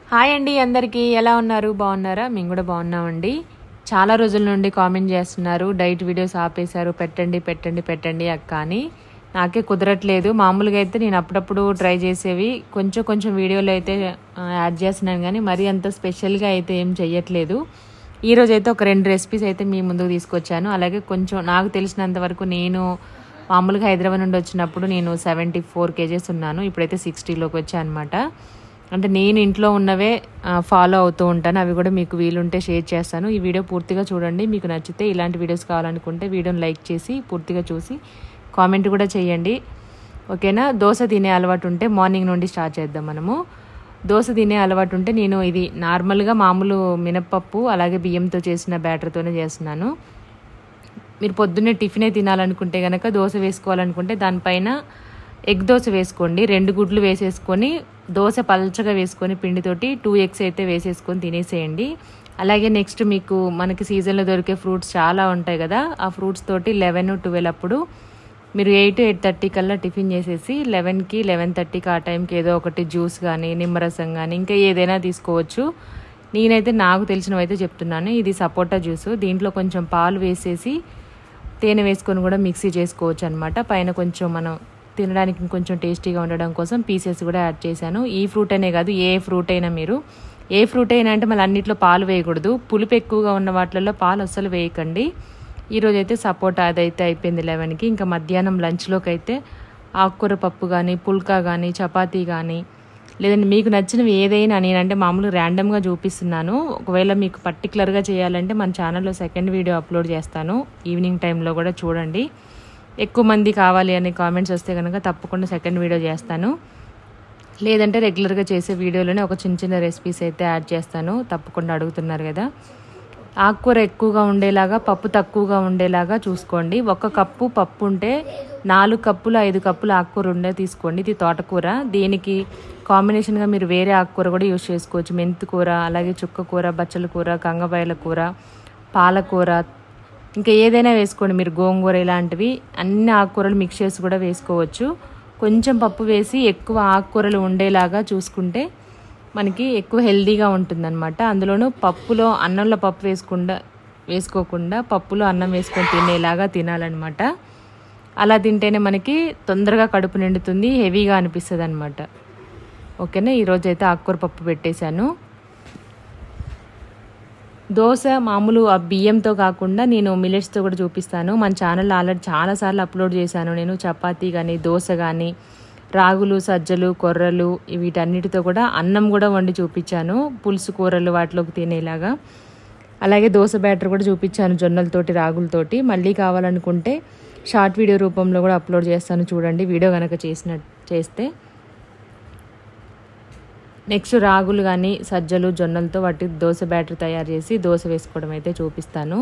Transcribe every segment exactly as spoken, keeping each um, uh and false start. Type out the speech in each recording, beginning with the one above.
Hi అండి, అందరికీ ఎలా ఉన్నారు? బాగున్నారా? మేము కూడా బాగున్నామండి. చాలా రోజుల నుండి కామెంట్ చేస్తున్నారు, డైట్ వీడియోస్ ఆపేశారు, పెట్టండి పెట్టండి పెట్టండి అక్క అని. నాకే కుదరట్లేదు. మామూలుగా అయితే నేను అప్పుడప్పుడు ట్రై చేసేవి కొంచెం కొంచెం వీడియోలు అయితే యాడ్ చేస్తున్నాను, కానీ మరీ అంత స్పెషల్గా అయితే ఏం చెయ్యట్లేదు. ఈరోజు అయితే ఒక రెండు రెసిపీస్ అయితే మీ ముందుకు తీసుకొచ్చాను. అలాగే కొంచెం నాకు తెలిసినంత వరకు నేను మామూలుగా హైదరాబాద్ నుండి వచ్చినప్పుడు నేను సెవెంటీ ఫోర్ కేజెస్ ఉన్నాను. ఇప్పుడైతే సిక్స్టీలోకి వచ్చాను అనమాట. అంటే నేను ఇంట్లో ఉన్నవే ఫాలో అవుతూ ఉంటాను. అవి కూడా మీకు వీలుంటే షేర్ చేస్తాను. ఈ వీడియో పూర్తిగా చూడండి. మీకు నచ్చితే ఇలాంటి వీడియోస్ కావాలనుకుంటే వీడియోని లైక్ చేసి పూర్తిగా చూసి కామెంట్ కూడా చేయండి, ఓకేనా? దోశ తినే అలవాటు ఉంటే మార్నింగ్ నుండి స్టార్ట్ చేద్దాం మనము. దోశ తినే అలవాటు ఉంటే నేను ఇది నార్మల్గా మామూలు మినప్పప్పు అలాగే బియ్యంతో చేసిన బ్యాటర్తోనే చేస్తున్నాను. మీరు పొద్దున్నే టిఫినే తినాలనుకుంటే కనుక దోశ వేసుకోవాలనుకుంటే దానిపైన ఎగ్ దోశ వేసుకోండి. రెండు గుడ్లు వేసేసుకొని దోశ పల్చగా వేసుకొని పిండితోటి టూ ఎగ్స్ అయితే వేసేసుకొని తినేసేయండి. అలాగే నెక్స్ట్ మీకు మనకి సీజన్లో దొరికే ఫ్రూట్స్ చాలా ఉంటాయి కదా, ఆ ఫ్రూట్స్ తోటి లెవెన్ ట్వెల్వ్ అప్పుడు మీరు ఎయిట్ ఎయిట్ థర్టీ కల్లా టిఫిన్ చేసేసి లెవెన్కి లెవెన్ థర్టీకి ఆ టైంకి ఏదో ఒకటి జ్యూస్ కానీ నిమ్మరసం కానీ ఇంకా ఏదైనా తీసుకోవచ్చు. నేనైతే నాకు తెలిసినవైతే చెప్తున్నాను. ఇది సపోటా జ్యూస్. దీంట్లో కొంచెం పాలు వేసేసి తేనె వేసుకొని కూడా మిక్సీ చేసుకోవచ్చు అనమాట. పైన కొంచెం మనం తినడానికి కొంచెం టేస్టీగా ఉండడం కోసం పీసెస్ కూడా యాడ్ చేశాను. ఈ ఫ్రూట్ అనే కాదు, ఏ ఫ్రూట్ అయినా మీరు ఏ ఫ్రూట్ అయినా అంటే మళ్ళీ అన్నిట్లో పాలు వేయకూడదు. పులుపు ఎక్కువగా ఉన్న వాటిల్లో పాలు అస్సలు వేయకండి. ఈరోజు అయితే సపోటా అదైతే అయిపోయింది లెవెన్కి. ఇంకా మధ్యాహ్నం లంచ్లోకి అయితే ఆకుకూర పప్పు కానీ పుల్కా కానీ చపాతీ కానీ లేదంటే మీకు నచ్చినవి ఏదైనా, నేనంటే మామూలుగా ర్యాండమ్గా చూపిస్తున్నాను. ఒకవేళ మీకు పర్టికులర్గా చేయాలంటే మన ఛానల్లో సెకండ్ వీడియో అప్లోడ్ చేస్తాను. ఈవినింగ్ టైంలో కూడా చూడండి. ఎక్కువ మంది కావాలి అనే కామెంట్స్ వస్తే కనుక తప్పకుండా సెకండ్ వీడియో చేస్తాను. లేదంటే రెగ్యులర్గా చేసే వీడియోలోనే ఒక చిన్న చిన్న రెసిపీస్ అయితే యాడ్ చేస్తాను. తప్పకుండా అడుగుతున్నారు కదా. ఆకుకూర ఎక్కువగా ఉండేలాగా పప్పు తక్కువగా ఉండేలాగా చూసుకోండి. ఒక కప్పు పప్పు ఉంటే నాలుగు కప్పులు ఐదు కప్పులు ఆకుకూర ఉండే తీసుకోండి. ఇది తోటకూర. దీనికి కాంబినేషన్గా మీరు వేరే ఆకుకూర కూడా యూజ్ చేసుకోవచ్చు. మెంతికూర, అలాగే చుక్కకూర, బచ్చల కూర, గంగబాయల కూర, పాలకూర, ఇంకా ఏదైనా వేసుకోండి. మీరు గోంగూర ఇలాంటివి అన్ని ఆకుకూరలు మిక్స్ చేసి కూడా వేసుకోవచ్చు. కొంచెం పప్పు వేసి ఎక్కువ ఆకుకూరలు ఉండేలాగా చూసుకుంటే మనకి ఎక్కువ హెల్దీగా ఉంటుందన్నమాట. అందులోనూ పప్పులో అన్నంలో పప్పు వేసుకుండా వేసుకోకుండా పప్పులో అన్నం వేసుకొని తినేలాగా తినాలన్నమాట. అలా తింటేనే మనకి తొందరగా కడుపు నిండుతుంది, హెవీగా అనిపిస్తుంది అనమాట. ఓకేనా? ఈరోజు అయితే ఆకుకూర పప్పు పెట్టేశాను. దోశ మామూలు ఆ బియ్యంతో కాకుండా నేను మిల్లెట్స్తో కూడా చూపిస్తాను. మన ఛానల్లో ఆల్రెడీ చాలాసార్లు అప్లోడ్ చేశాను నేను. చపాతీ కానీ దోశ కానీ రాగులు, సజ్జలు, కొర్రలు వీటన్నిటితో కూడా అన్నం కూడా వండి చూపించాను. పులుసు కూరలు వాటిలోకి తినేలాగా. అలాగే దోశ బ్యాటర్ కూడా చూపించాను జొన్నలతోటి రాగులతోటి. మళ్ళీ కావాలనుకుంటే షార్ట్ వీడియో రూపంలో కూడా అప్లోడ్ చేస్తాను, చూడండి వీడియో కనుక చేసిన చేస్తే. నెక్స్ట్ రాగులు కానీ సజ్జలు జొన్నలతో వాటి దోశ బ్యాటర్ తయారు చేసి దోశ వేసుకోవడం అయితే చూపిస్తాను.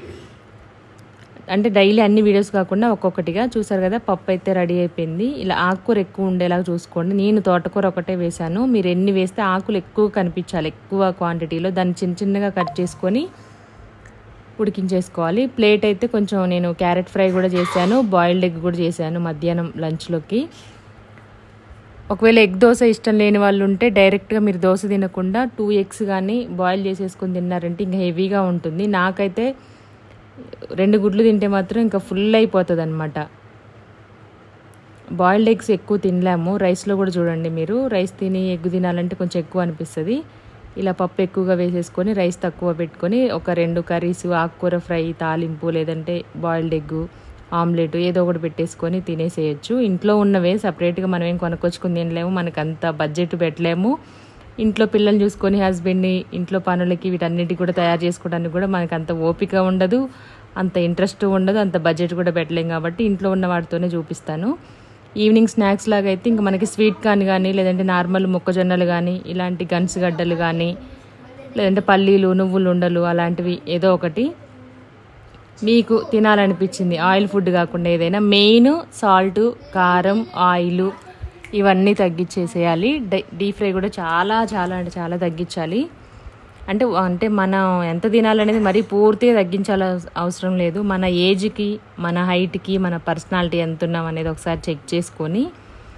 అంటే డైలీ అన్ని వీడియోస్ కాకుండా ఒక్కొక్కటిగా. చూసారు కదా, పప్పు అయితే రెడీ అయిపోయింది. ఇలా ఆకుకూర ఎక్కువ ఉండేలాగా చూసుకోండి. నేను తోటకూర ఒకటే వేశాను. మీరు ఎన్ని వేస్తే ఆకులు ఎక్కువ కనిపించాలి, ఎక్కువ క్వాంటిటీలో. దాన్ని చిన్న చిన్నగా కట్ చేసుకొని ఉడికించేసుకోవాలి. ప్లేట్ అయితే కొంచెం నేను క్యారెట్ ఫ్రై కూడా చేశాను, బాయిల్డ్ ఎగ్ కూడా చేశాను మధ్యాహ్నం లంచ్లోకి. ఒకవేళ ఎగ్ దోశ ఇష్టం లేని వాళ్ళు ఉంటే డైరెక్ట్గా మీరు దోశ తినకుండా టూ ఎగ్స్ కానీ బాయిల్ చేసేసుకొని తిన్నారంటే ఇంకా హెవీగా ఉంటుంది. నాకైతే రెండు గుడ్లు తింటే మాత్రం ఇంకా ఫుల్ అయిపోతుంది అనమాట. బాయిల్డ్ ఎగ్స్ ఎక్కువ తినలేము. రైస్లో కూడా చూడండి, మీరు రైస్ తిని ఎగ్ తినాలంటే కొంచెం ఎక్కువ అనిపిస్తుంది. ఇలా పప్పు ఎక్కువగా వేసేసుకొని రైస్ తక్కువ పెట్టుకొని ఒక రెండు కర్రీస్, ఆకుకూర ఫ్రై, తాలింపు, లేదంటే బాయిల్డ్ ఎగ్గు, ఆమ్లెట్ ఏదో ఒకటి పెట్టేసుకొని తినేసేయచ్చు. ఇంట్లో ఉన్నవే సపరేట్గా మనం ఏం కొనుక్కొచ్చుకుని తినలేము, మనకు అంత బడ్జెట్ పెట్టలేము. ఇంట్లో పిల్లల్ని చూసుకొని హస్బెండ్ని ఇంట్లో పనులకి వీటన్నిటికి కూడా తయారు చేసుకోవడానికి కూడా మనకు అంత ఓపిక ఉండదు, అంత ఇంట్రెస్ట్ ఉండదు, అంత బడ్జెట్ కూడా పెట్టలేం. కాబట్టి ఇంట్లో ఉన్న వాటితోనే చూపిస్తాను. ఈవినింగ్ స్నాక్స్ లాగా అయితే ఇంకా మనకి స్వీట్ కార్న్ కానీ లేదంటే నార్మల్ మొక్కజొన్నలు కానీ ఇలాంటి గన్స్ గడ్డలు కానీ లేదంటే పల్లీలు, నువ్వులు ఉండలు అలాంటివి ఏదో ఒకటి మీకు తినాలనిపించింది. ఆయిల్ ఫుడ్ కాకుండా ఏదైనా. మెయిన్ సాల్ట్, కారం, ఆయిల్ ఇవన్నీ తగ్గించేసేయాలి. డీప్ ఫ్రై కూడా చాలా చాలా అంటే చాలా తగ్గించాలి. అంటే అంటే మనం ఎంత తినాలనేది మరీ పూర్తిగా తగ్గించాల అవసరం లేదు. మన ఏజ్కి, మన హైట్కి, మన పర్సనాలిటీ ఎంత ఉన్నాం అనేది ఒకసారి చెక్ చేసుకొని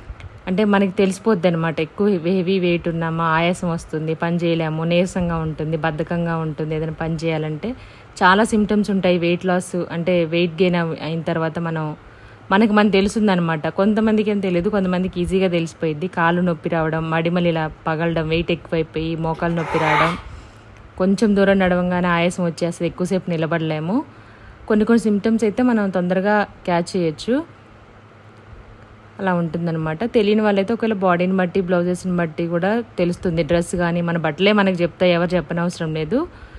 అంటే మనకి తెలిసిపోద్ది అనమాట, ఎక్కువ హెవీ వెయిట్ ఉన్నామా, ఆయాసం వస్తుంది, పని చేయలేము, నీరసంగా ఉంటుంది, బద్ధకంగా ఉంటుంది. ఏదైనా పని చేయాలంటే చాలా సిమ్టమ్స్ ఉంటాయి వెయిట్ లాస్ అంటే వెయిట్ గెయిన్ అయిన తర్వాత మనం మనకి మనం తెలుస్తుందనమాట. కొంతమందికి ఏం తెలియదు, కొంతమందికి ఈజీగా తెలిసిపోయింది. కాళ్ళు నొప్పి రావడం, మడిమలు ఇలా పగలడం, వెయిట్ ఎక్కువైపోయి మోకాలు నొప్పి రావడం, కొంచెం దూరం నడవంగానే ఆయాసం వచ్చేస్తుంది, ఎక్కువసేపు నిలబడలేము. కొన్ని కొన్ని సిమ్టమ్స్ అయితే మనం తొందరగా క్యాచ్ చేయొచ్చు, అలా ఉంటుందన్నమాట. తెలియని వాళ్ళైతే ఒకవేళ బాడీని బట్టి బ్లౌజెస్ని బట్టి కూడా తెలుస్తుంది. డ్రెస్ కానీ మన బట్టలే మనకి చెప్తాయి, ఎవరు చెప్పనవసరం లేదు.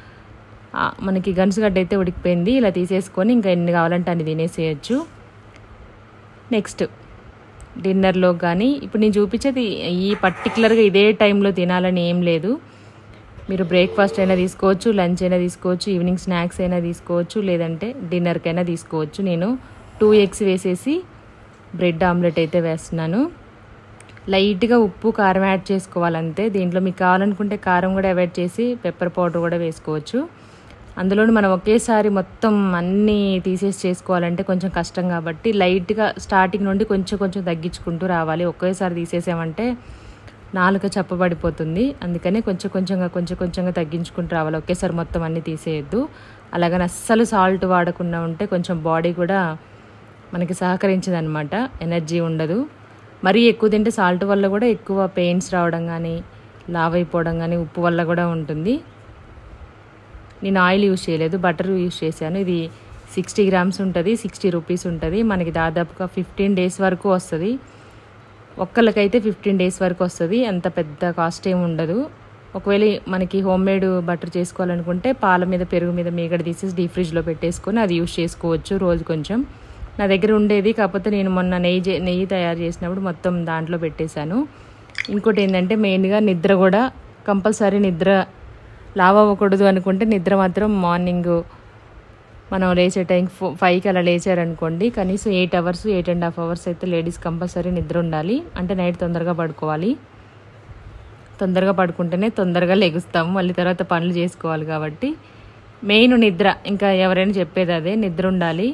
మనకి గన్సుగడ్డ అయితే ఉడికిపోయింది, ఇలా తీసేసుకొని ఇంకా ఎన్ని కావాలంటే అన్ని తినేసేయచ్చు. నెక్స్ట్ డిన్నర్లో కానీ ఇప్పుడు నేను చూపించేది ఈ పర్టికులర్గా ఇదే టైంలో తినాలని ఏం లేదు. మీరు బ్రేక్ఫాస్ట్ అయినా తీసుకోవచ్చు, లంచ్ అయినా తీసుకోవచ్చు, ఈవినింగ్ స్నాక్స్ అయినా తీసుకోవచ్చు, లేదంటే డిన్నర్కైనా తీసుకోవచ్చు. నేను టూ ఎగ్స్ వేసేసి బ్రెడ్ ఆమ్లెట్ అయితే వేస్తున్నాను. లైట్గా ఉప్పు కారం యాడ్ చేసుకోవాలంతే. దీంట్లో మీకు కావాలనుకుంటే కారం కూడా అవాయిడ్ చేసి పెప్పర్ పౌడర్ కూడా వేసుకోవచ్చు. అందులోని మనం ఒకేసారి మొత్తం అన్నీ తీసేసి చేసుకోవాలంటే కొంచెం కష్టం కాబట్టి లైట్గా స్టార్టింగ్ నుండి కొంచెం కొంచెం తగ్గించుకుంటూ రావాలి. ఒకేసారి తీసేసామంటే నాలుక చప్పబడిపోతుంది. అందుకని కొంచెం కొంచెంగా కొంచెం కొంచెంగా తగ్గించుకుంటూ రావాలి, ఒకేసారి మొత్తం అన్నీ తీసేయద్దు. అలాగని అస్సలు సాల్ట్ వాడకుండా ఉంటే కొంచెం బాడీ కూడా మనకి సహకరించదు అనమాట, ఎనర్జీ ఉండదు. మరీ ఎక్కువ తింటే సాల్ట్ వల్ల కూడా ఎక్కువ పెయిన్స్ రావడం కానీ లావ్ అయిపోవడం కానీ ఉప్పు వల్ల కూడా ఉంటుంది. నేను ఆయిల్ యూజ్ చేయలేదు, బటర్ యూజ్ చేశాను. ఇది సిక్స్టీ గ్రామ్స్ ఉంటుంది, సిక్స్టీ రూపీస్ ఉంటుంది. మనకి దాదాపుగా ఫిఫ్టీన్ డేస్ వరకు వస్తుంది. ఒక్కళ్ళకైతే ఫిఫ్టీన్ డేస్ వరకు వస్తుంది, అంత పెద్ద కాస్ట్ ఏమి ఉండదు. ఒకవేళ మనకి హోమ్ మేడ్ బటర్ చేసుకోవాలనుకుంటే పాల మీద పెరుగు మీద మీగడ తీసేసి డీప్ ఫ్రిడ్జ్లో పెట్టేసుకొని అది యూజ్ చేసుకోవచ్చు రోజు కొంచెం. నా దగ్గర ఉండేది, కాకపోతే నేను మొన్న నెయ్యి నెయ్యి తయారు చేసినప్పుడు మొత్తం దాంట్లో పెట్టేశాను. ఇంకోటి ఏంటంటే మెయిన్గా నిద్ర కూడా కంపల్సరీ. నిద్ర లావ్ అవ్వకూడదు అనుకుంటే నిద్ర మాత్రం మార్నింగ్ మనం లేచే టైం ఫో ఫైవ్కి అలా లేచారనుకోండి, కనీసం eight hours eight and half hours అయితే లేడీస్ కంపల్సరీ నిద్ర ఉండాలి. అంటే నైట్ తొందరగా పడుకోవాలి, తొందరగా పడుకుంటేనే తొందరగా లెగుస్తాము, మళ్ళీ తర్వాత పనులు చేసుకోవాలి. కాబట్టి మెయిన్ నిద్ర, ఇంకా ఎవరైనా చెప్పేది అదే, నిద్ర ఉండాలి.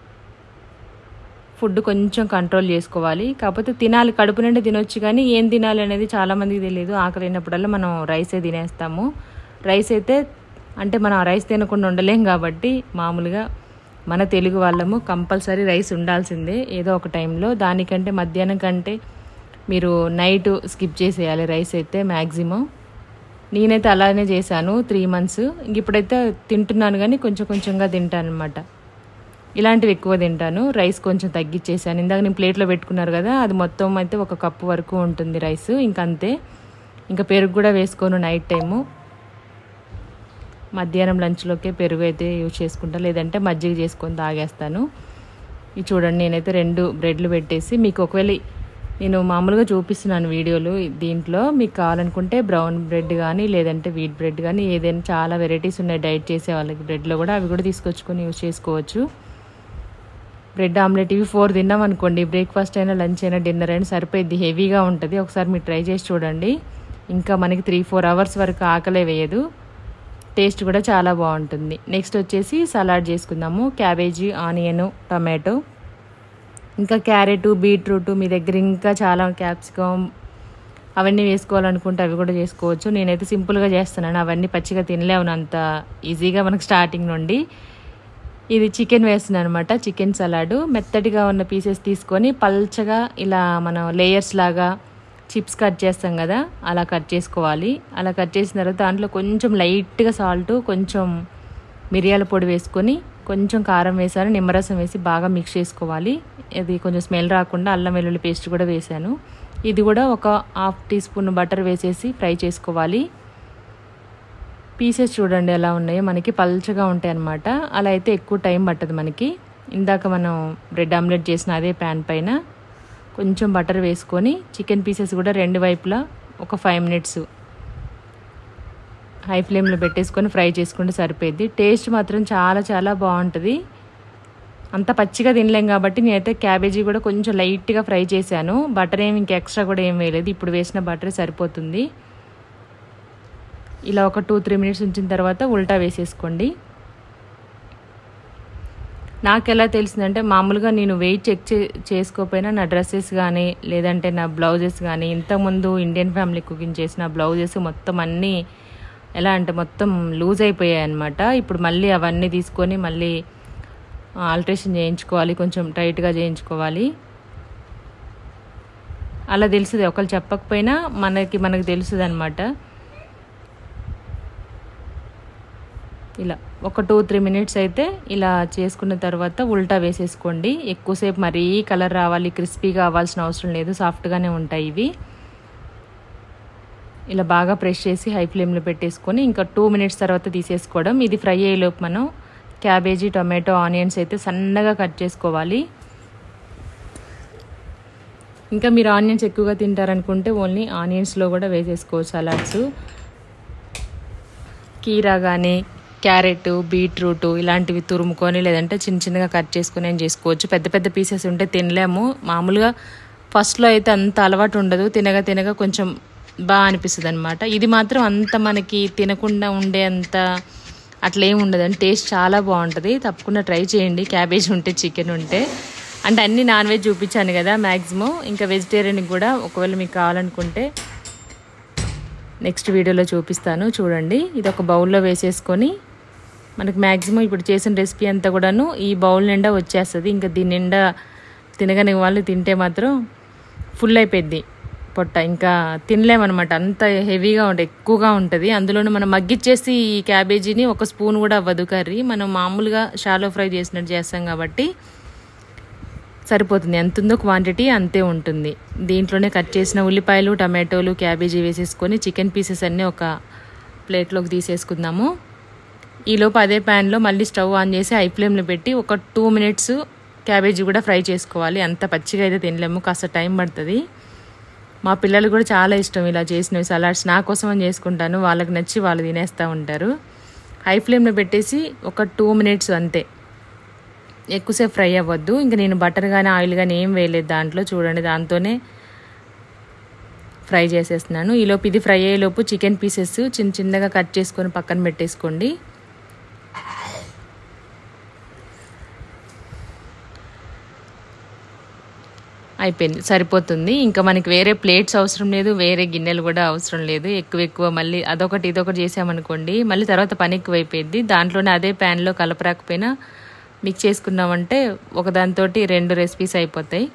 ఫుడ్ కొంచెం కంట్రోల్ చేసుకోవాలి. కాకపోతే తినాలి, కడుపు నిండా తినొచ్చు, కానీ ఏం తినాలి అనేది చాలామందికి తెలియదు. ఆకలినప్పుడల్లా మనం రైసే తినేస్తాము. రైస్ అయితే అంటే మనం ఆ రైస్ తినకుండా ఉండలేం కాబట్టి మామూలుగా మన తెలుగు వాళ్ళము కంపల్సరీ రైస్ ఉండాల్సిందే ఏదో ఒక టైంలో. దానికంటే మధ్యాహ్నం కంటే మీరు నైట్ స్కిప్ చేసేయాలి రైస్ అయితే మ్యాక్సిమం. నేనైతే అలానే చేశాను త్రీ మంత్స్. ఇప్పుడైతే తింటున్నాను కానీ కొంచెం కొంచెంగా తింటాను అనమాట. ఇలాంటివి ఎక్కువ తింటాను, రైస్ కొంచెం తగ్గించేసాను. ఇందాక నేను ప్లేట్లో పెట్టుకున్నారు కదా, అది మొత్తం అయితే ఒక కప్పు వరకు ఉంటుంది రైస్, ఇంకంతే. ఇంకా పెరుగు కూడా వేసుకోను నైట్ టైము. మధ్యాహ్నం లంచ్లోకే పెరుగు అయితే యూజ్ చేసుకుంటాను, లేదంటే మజ్జిగ చేసుకొని తాగేస్తాను. ఇది చూడండి, నేనైతే రెండు బ్రెడ్లు పెట్టేసి మీకు ఒకవేళ నేను మామూలుగా చూపిస్తున్నాను వీడియోలు. దీంట్లో మీకు కావాలనుకుంటే బ్రౌన్ బ్రెడ్ కానీ లేదంటే వీట్ బ్రెడ్ కానీ ఏదైనా చాలా వెరైటీస్ ఉన్నాయి డైట్ చేసే వాళ్ళకి బ్రెడ్లో కూడా, అవి కూడా తీసుకొచ్చుకొని యూజ్ చేసుకోవచ్చు. బ్రెడ్ ఆమ్లెట్ ఇవి ఫోర్ తిన్నాం అనుకోండి, బ్రేక్ఫాస్ట్ అయినా లంచ్ అయినా డిన్నర్ అయినా సరిపోయింది. హెవీగా ఉంటుంది, ఒకసారి మీరు ట్రై చేసి చూడండి. ఇంకా మనకి త్రీ ఫోర్ అవర్స్ వరకు ఆకలే వేయదు, టేస్ట్ కూడా చాలా బాగుంటుంది. నెక్స్ట్ వచ్చేసి సలాడ్ చేసుకుందాము. క్యాబేజీ, ఆనియన్, టమాటో, ఇంకా క్యారెట్, బీట్రూట్, మీ దగ్గర ఇంకా చాలా క్యాప్సికమ్ అవన్నీ వేసుకోవాలనుకుంటే అవి కూడా చేసుకోవచ్చు. నేనైతే సింపుల్గా చేస్తున్నాను, అవన్నీ పచ్చిగా తినలేము అంత ఈజీగా మనకు స్టార్టింగ్ నుండి. ఇది చికెన్ వేస్తున్నాను అనమాట, చికెన్ సలాడు. మెత్తటిగా ఉన్న పీసెస్ తీసుకొని పల్చగా ఇలా మనం లేయర్స్ లాగా చిప్స్ కట్ చేస్తాం కదా, అలా కట్ చేసుకోవాలి. అలా కట్ చేసిన తర్వాత దాంట్లో కొంచెం లైట్గా సాల్ట్, కొంచెం మిరియాల పొడి వేసుకొని కొంచెం కారం వేసాను, నిమ్మరసం వేసి బాగా మిక్స్ చేసుకోవాలి. ఇది కొంచెం స్మెల్ రాకుండా అల్లం వెల్లుల్లి పేస్ట్ కూడా వేసాను. ఇది కూడా ఒక హాఫ్ టీ స్పూన్ బటర్ వేసేసి ఫ్రై చేసుకోవాలి. పీసెస్ చూడండి ఎలా ఉన్నాయో, మనకి పల్చగా ఉంటాయి అన్నమాట. అలా అయితే ఎక్కువ టైం పట్టదు మనకి. ఇందాక మనం బ్రెడ్ ఆమ్లెట్ చేసిన అదే ప్యాన్ పైన కొంచెం బటర్ వేసుకొని చికెన్ పీసెస్ కూడా రెండు వైపులా ఒక ఫైవ్ మినిట్స్ హై ఫ్లేమ్లో పెట్టేసుకొని ఫ్రై చేసుకుంటే సరిపోద్ది. టేస్ట్ మాత్రం చాలా చాలా బాగుంటుంది. అంత పచ్చిగా తినలేం కాబట్టి నేనైతే క్యాబేజీ కూడా కొంచెం లైట్గా ఫ్రై చేశాను. బటర్ ఏమి ఇంకా ఎక్స్ట్రా కూడా ఏం వేయలేదు, ఇప్పుడు వేసిన బటర్ సరిపోతుంది. ఇలా ఒక టూ త్రీ మినిట్స్ ఉంచిన తర్వాత ఉల్టా వేసేసుకోండి. నాకు ఎలా తెలిసిందంటే మామూలుగా నేను వెయిట్ చెక్ చే చేసుకోకపోయినా నా డ్రెస్సెస్ కానీ లేదంటే నా బ్లౌజెస్ కానీ ఇంతకుముందు ఇండియన్ ఫ్యామిలీ కుకింగ్ చేసిన బ్లౌజెస్ మొత్తం అన్నీ ఎలా అంటే మొత్తం లూజ్ అయిపోయాయి అనమాట. ఇప్పుడు మళ్ళీ అవన్నీ తీసుకొని మళ్ళీ ఆల్ట్రేషన్ చేయించుకోవాలి, కొంచెం టైట్గా చేయించుకోవాలి. అలా తెలుస్తుంది, ఒకళ్ళు చెప్పకపోయినా మనకి మనకు తెలుస్తుంది అనమాట. ఇలా ఒక టూ త్రీ మినిట్స్ అయితే ఇలా చేసుకున్న తర్వాత ఉల్టా వేసేసుకోండి. ఎక్కువసేపు మరీ కలర్ రావాలి, క్రిస్పీగా అవ్వాల్సిన అవసరం లేదు, సాఫ్ట్గానే ఉంటాయి ఇవి. ఇలా బాగా ప్రెస్ చేసి హై ఫ్లేమ్లో పెట్టేసుకొని ఇంకా టూ మినిట్స్ తర్వాత తీసేసుకోవడం. ఇది ఫ్రై అయ్యేలోపు మనం క్యాబేజీ, టొమాటో, ఆనియన్స్ అయితే సన్నగా కట్ చేసుకోవాలి. ఇంకా మీరు ఆనియన్స్ ఎక్కువగా తింటారనుకుంటే ఓన్లీ ఆనియన్స్లో కూడా వేసేసుకోవచ్చు సలాడ్స్. కీరా కానీ క్యారెట్, బీట్రూట్ ఇలాంటివి తురుముకొని లేదంటే చిన్న చిన్నగా కట్ చేసుకుని ఏం చేసుకోవచ్చు. పెద్ద పెద్ద పీసెస్ ఉంటే తినలేము. మామూలుగా ఫస్ట్లో అయితే అంత అలవాటు ఉండదు, తినగా తినగా కొంచెం బాగా అనిపిస్తుంది అనమాట. ఇది మాత్రం అంత మనకి తినకుండా ఉండే అంత అట్లా ఏమి ఉండదండి, టేస్ట్ చాలా బాగుంటుంది. తప్పకుండా ట్రై చేయండి క్యాబేజ్ ఉంటే, చికెన్ ఉంటే. అంటే అన్ని నాన్ వెజ్ చూపించాను కదా మ్యాక్సిమం, ఇంకా వెజిటేరియన్కి కూడా ఒకవేళ మీకు కావాలనుకుంటే నెక్స్ట్ వీడియోలో చూపిస్తాను చూడండి. ఇది ఒక బౌల్లో వేసేసుకొని మనకు మ్యాక్సిమం ఇప్పుడు చేసిన రెసిపీ అంతా కూడాను ఈ బౌల్ నిండా వచ్చేస్తుంది. ఇంకా దీని నిండా తినగని వాళ్ళు తింటే మాత్రం ఫుల్ అయిపోద్ది పొట్ట, ఇంకా తినలేమన్నమాట, అంత హెవీగా ఉంటుంది, ఎక్కువగా ఉంటుంది. అందులోనూ మనం మగ్గిచ్చేసి ఈ క్యాబేజీని ఒక స్పూన్ కూడా అవ్వదు కర్రీ, మనం మామూలుగా షాలో ఫ్రై చేసినట్టు చేస్తాం కాబట్టి సరిపోతుంది. ఎంత ఉందో క్వాంటిటీ అంతే ఉంటుంది. దీంట్లోనే కట్ చేసిన ఉల్లిపాయలు, టమాటోలు, క్యాబేజీ వేసేసుకొని చికెన్ పీసెస్ అన్నీ ఒక ప్లేట్లోకి తీసేసుకుందాము. ఈలోపు అదే ప్యాన్లో మళ్ళీ స్టవ్ ఆన్ చేసి హై ఫ్లేమ్లో పెట్టి ఒక టూ మినిట్స్ క్యాబేజీ కూడా ఫ్రై చేసుకోవాలి. అంత పచ్చిగా అయితే తినలేము, కాస్త టైం పడుతుంది. మా పిల్లలు కూడా చాలా ఇష్టం ఇలా చేసినవి సలాడ్స్. నా కోసం అని చేసుకుంటాను, వాళ్ళకి నచ్చి వాళ్ళు తినేస్తూ ఉంటారు. హై ఫ్లేమ్లో పెట్టేసి ఒక టూ మినిట్స్ అంతే, ఎక్కువసేపు ఫ్రై అవ్వద్దు. ఇంకా నేను బటర్ కానీ ఆయిల్ కానీ ఏం వేయలేదు దాంట్లో, చూడండి దాంతోనే ఫ్రై చేసేస్తున్నాను. ఈలోపు ఇది ఫ్రై అయ్యేలోపు చికెన్ పీసెస్ చిన్న చిన్నగా కట్ చేసుకొని పక్కన పెట్టేసుకోండి. అయిపోయింది, సరిపోతుంది. ఇంకా మనకి వేరే ప్లేట్స్ అవసరం లేదు, వేరే గిన్నెలు కూడా అవసరం లేదు. ఎక్కువ ఎక్కువ మళ్ళీ అదొకటి ఇదొకటి చేసామనుకోండి మళ్ళీ తర్వాత పని ఎక్కువ అయిపోయింది. దాంట్లోనే అదే ప్యాన్లో కలపరాకపోయినా మిక్స్ చేసుకున్నామంటే ఒకదానితో రెండు రెసిపీస్ అయిపోతాయి.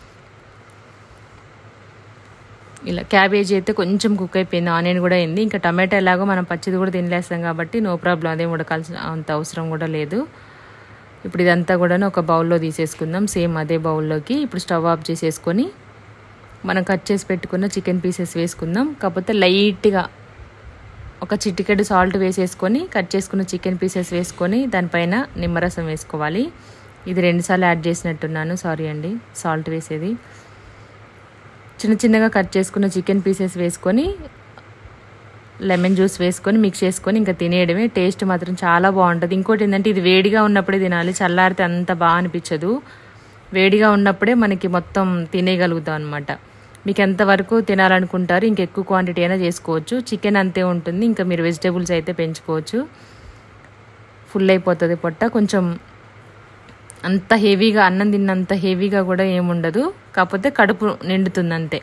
ఇలా క్యాబేజీ అయితే కొంచెం కుక్ అయిపోయింది, ఆనియన్ కూడా అయింది. ఇంకా టమాటా ఎలాగో మనం పచ్చిది కూడా తినలేస్తాం కాబట్టి నో ప్రాబ్లం, అదేం ఉడకాల్సిన అంత అవసరం కూడా లేదు. ఇప్పుడు ఇదంతా కూడా ఒక బౌల్లో తీసేసుకుందాం, సేమ్ అదే బౌల్లోకి. ఇప్పుడు స్టవ్ ఆఫ్ చేసేసుకొని మనం కట్ చేసి పెట్టుకున్న చికెన్ పీసెస్ వేసుకుందాం. కాకపోతే లైట్గా ఒక చిటికెడు సాల్ట్ వేసేసుకొని కట్ చేసుకున్న చికెన్ పీసెస్ వేసుకొని దానిపైన నిమ్మరసం వేసుకోవాలి. ఇది రెండుసార్లు యాడ్ చేసినట్టున్నాను, సారీ అండి సాల్ట్ వేసేది. చిన్న చిన్నగా కట్ చేసుకున్న చికెన్ పీసెస్ వేసుకొని లెమన్ జ్యూస్ వేసుకొని మిక్స్ చేసుకొని ఇంకా తినేయడమే. టేస్ట్ మాత్రం చాలా బాగుంటుంది. ఇంకోటి ఏంటంటే ఇది వేడిగా ఉన్నప్పుడే తినాలి, చల్లారితే అంత బాగా అనిపించదు. వేడిగా ఉన్నప్పుడే మనకి మొత్తం తినేయగలుగుతాం అనమాట. మీకు ఎంతవరకు తినాలనుకుంటారు ఇంకెక్కువ క్వాంటిటీ అయినా చేసుకోవచ్చు. చికెన్ అంతే ఉంటుంది, ఇంకా మీరు వెజిటేబుల్స్ అయితే పెంచుకోవచ్చు. ఫుల్ అయిపోతుంది పొట్ట, కొంచెం అంత హెవీగా అన్నం తిన్నంత హెవీగా కూడా ఏముండదు, కాకపోతే కడుపు నిండుతుంది అంతే.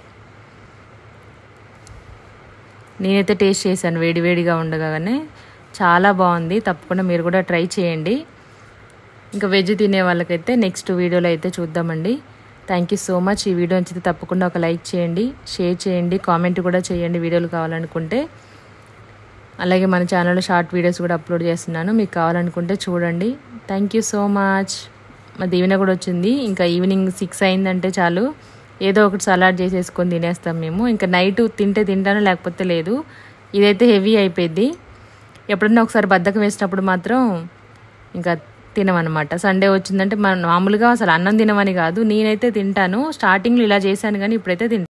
నేనైతే టేస్ట్ చేశాను వేడివేడిగా ఉండగానే, చాలా బాగుంది. తప్పకుండా మీరు కూడా ట్రై చేయండి. ఇంకా వెజ్ తినే వాళ్ళకైతే నెక్స్ట్ వీడియోలో అయితే చూద్దామండి. Thank you so much. ఈ వీడియో నచ్చితే తప్పకుండా ఒక లైక్ చేయండి, షేర్ చేయండి, కామెంట్ కూడా చేయండి వీడియోలు కావాలనుకుంటే. అలాగే మన ఛానల్లో షార్ట్ వీడియోస్ కూడా అప్లోడ్ చేస్తున్నాను, మీకు కావాలనుకుంటే చూడండి. Thank you so much. మా దీవెన కూడా వచ్చింది. ఇంకా ఈవినింగ్ సిక్స్ అయిందంటే చాలు ఏదో ఒకటి సలాడ్ చేసేసుకొని తినేస్తాం మేము. ఇంకా నైట్ తింటే తింటాను, లేకపోతే లేదు. ఇదైతే హెవీ అయిపోయింది. ఎప్పుడన్నా ఒకసారి బద్ధకం వేసినప్పుడు మాత్రం ఇంకా తినమన్నమాట. సండే వచ్చిందంటే మనం మామూలుగా అసలు అన్నం తినమని కాదు, నేనైతే తింటాను. స్టార్టింగ్లో ఇలా చేశాను కానీ ఇప్పుడైతే తింటాను.